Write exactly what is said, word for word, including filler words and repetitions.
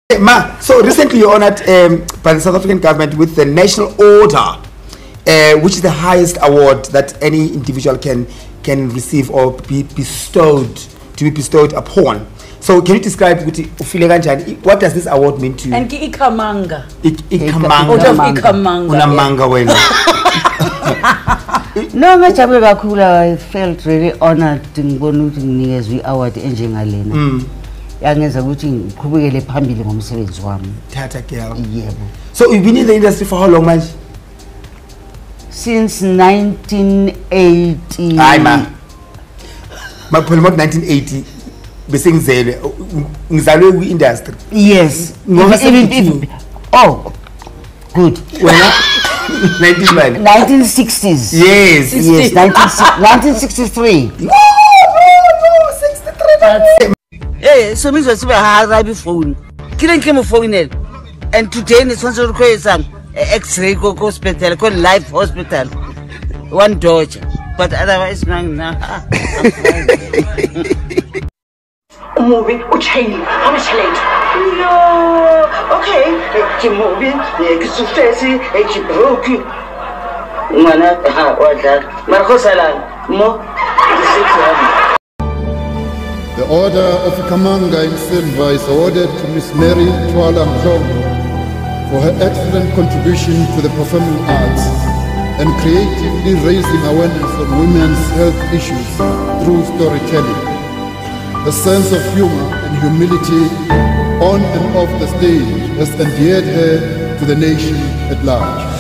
Ma, so recently you honored um, by the South African government with the National Order, uh, which is the highest award that any individual can can receive or be bestowed to be bestowed upon. So can you describe what does this award mean to you? And ikamanga. Ikamanga. Out of ikamanga. Unamanga wena. No, I felt really honored to be as we award enjengalena. Yangenza ukuthi ngiqhubekele phambili ngomsebenzi wami. Tata girl. Yebo. So you've been in the industry for how long, manje? Since nineteen eighty. Hayi ma. Maphela mo nineteen eighty bese ngizele ngizalwe kwi industry. Yes. Oh. Good. Wena nineteen nineteen sixties. Yes. Yes, nineteen sixty-three. No, no, no, sixty-three. That's Hey, so means we have a phone. Killing came a phone and today is one of the X-ray hospital, called life hospital. One daughter, but otherwise, no. Movie, which hey, how much late? No, okay. It's movie, it's too fancy, it's broken. Mana, what that? Marco Salam, mo, The Order of Ikamanga in Silver is awarded to Miss Mary Twala Mhlongo for her excellent contribution to the performing arts and creatively raising awareness on women's health issues through storytelling. Her sense of humor and humility on and off the stage has endeared her to the nation at large.